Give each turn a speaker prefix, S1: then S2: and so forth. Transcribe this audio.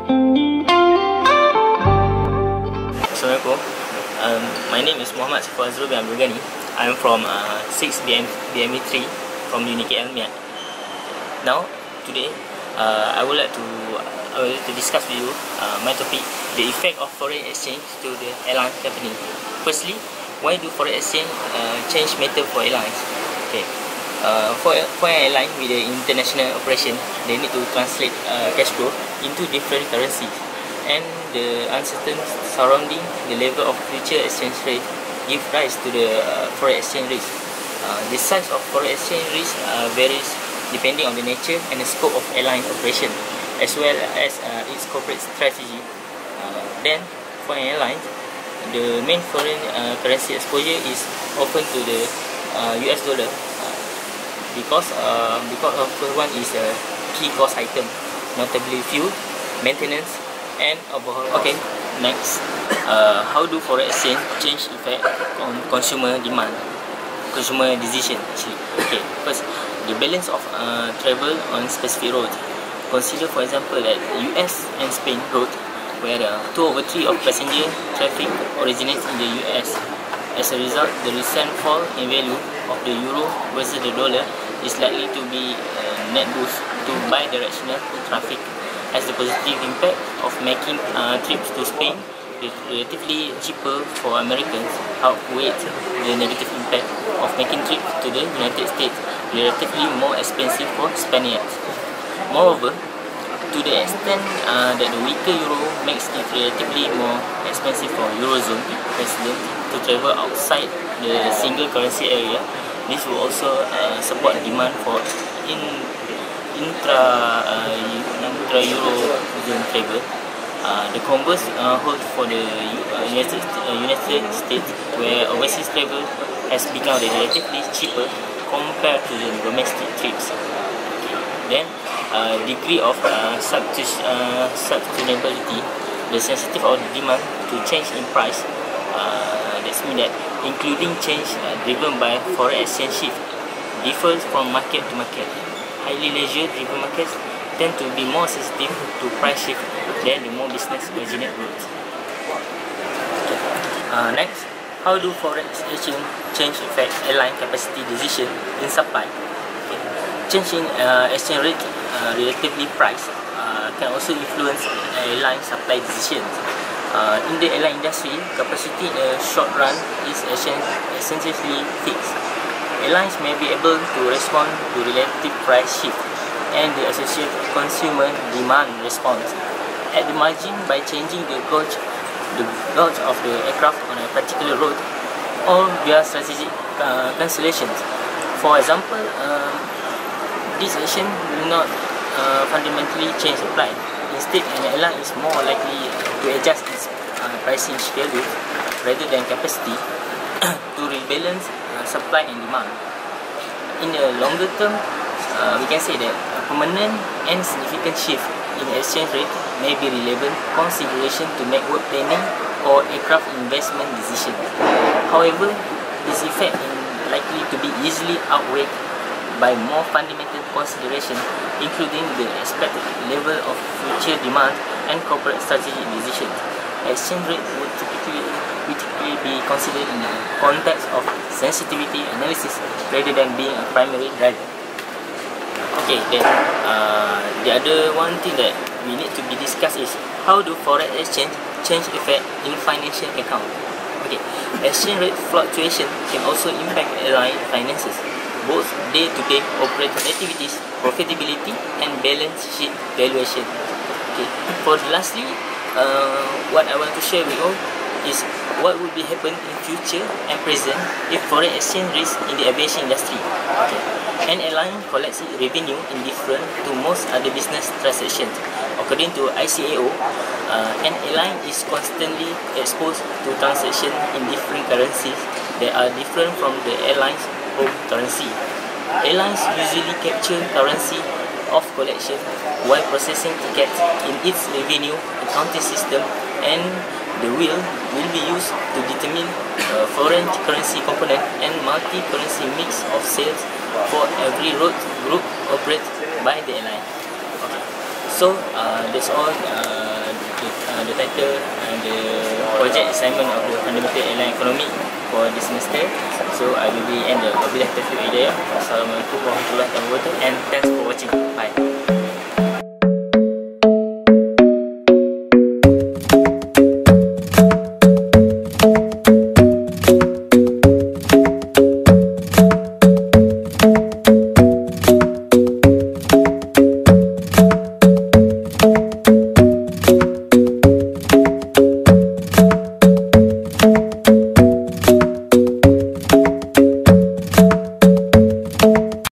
S1: Assalamualaikum. My name is Muhammad Saiful Azrul bin Abdul Ghani. I'm from 6 BME 3 from UniKL Miat. Now, today, I would like to discuss with you my topic, the effect of foreign exchange to the airline company. Firstly, why do foreign exchange change matter for airlines? Okay. For an airline with an international operation, they need to translate cash flow into different currencies, and the uncertainty surrounding the level of future exchange rate give rise to the foreign exchange risk. The size of foreign exchange risk varies depending on the nature and the scope of airline operation, as well as its corporate strategy. Then, for an airline, the main foreign currency exposure is often to the US dollar. Because of one is a key cost item, notably fuel, maintenance, and overhaul. Okay, next, how do foreign exchange change effect on consumer demand, consumer decision actually? Okay, first, the balance of travel on specific roads. Consider, for example, that US and Spain road, where 2/3 of passenger traffic originates in the US. As a result, the recent fall in value of the euro versus the dollar is likely to be a net boost to bi-directional traffic, as the positive impact of making trips to Spain relatively cheaper for Americans outweighs the negative impact of making trips to the United States relatively more expensive for Spaniards. Moreover, to the extent that the weaker euro makes it relatively more expensive for Eurozone residents to travel outside the single currency area, this will also support demand for intra-Eurozone travel. The converse holds for the United States, where overseas travel has become relatively cheaper compared to the domestic trips. Then, degree of sustainability, the sensitivity of the demand to change in price. That means that including change driven by foreign exchange shift differs from market to market. Highly leisure-driven markets tend to be more sensitive to price shift than the more business-oriented routes. Okay. Next, how do foreign exchange change affect airline capacity decision in supply? Okay. Change in exchange rate relatively price can also influence airline supply decisions. In the airline industry, capacity in a short run is essentially fixed. Airlines may be able to respond to relative price shift and the associated consumer demand response at the margin by changing the gauge of the aircraft on a particular route, or via strategic cancellations. For example, this action will not fundamentally change supply. Instead, an airline is more likely to adjust its pricing schedule rather than capacity to rebalance supply and demand. In the longer term, we can say that a permanent and significant shift in exchange rate may be relevant consideration to make work planning or aircraft investment decisions. However, this effect is likely to be easily outweighed by more fundamental considerations, including the expected level of future demand and corporate strategic decisions. Exchange rate would typically be considered in the context of sensitivity analysis rather than being a primary driver. Okay, then the other one thing that we need to be discussed is how do foreign exchange change effect in financial account. Okay, exchange rate fluctuation can also impact airline finances, both day-to-day operating activities, profitability, and balance sheet valuation. Okay. For lastly, what I want to share with you is what will be happen in future and present if foreign exchange risk in the aviation industry. Okay. An airline collects revenue indifferent to most other business transactions. According to ICAO, an airline is constantly exposed to transactions in different currencies that are different from the airline's home currency. Airlines usually capture currency of collection while processing tickets in its revenue accounting system, and the will be used to determine foreign currency component and multi-currency mix of sales for every route group operated by the airline. Okay. So that's all the title and the project assignment of the Fundamental Airline Economics for this semester. So I will be end the wabillahi taufiq wal hidayah. Assalamualaikum warahmatullahi wabarakatuh, and thanks for watching. Bye.